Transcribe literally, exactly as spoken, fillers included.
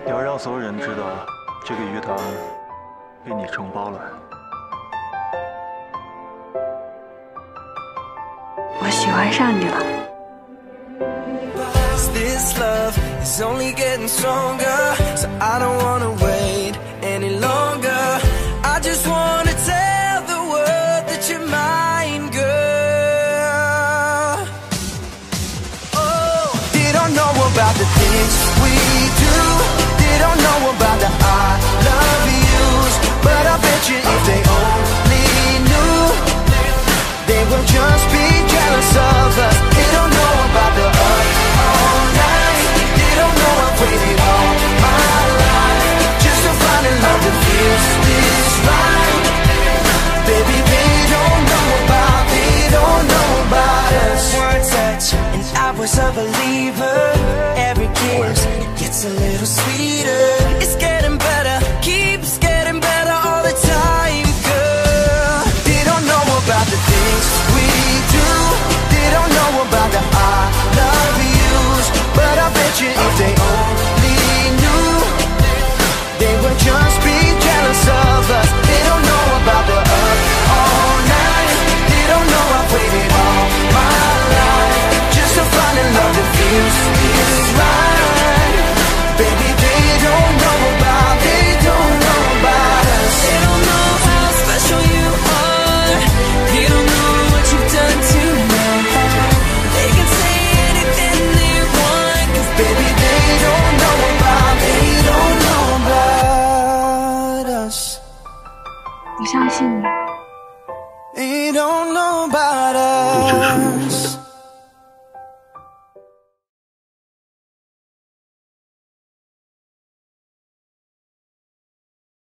你要让所有人知道，这个鱼塘被你承包了。 我喜欢上你了。 This love is only getting stronger, so I don't wanna wait any longer. I just wanna tell the world that you're mine, girl. Oh, they don't know about the things we do. They don't know about the I love yous. But I bet you if they only knew, they will just be jealous of us. They don't know about the us all night. They don't know I've waited all my life just to find a love that feels this right. Baby, they don't know about, they don't know about us. One touch and I was a believer.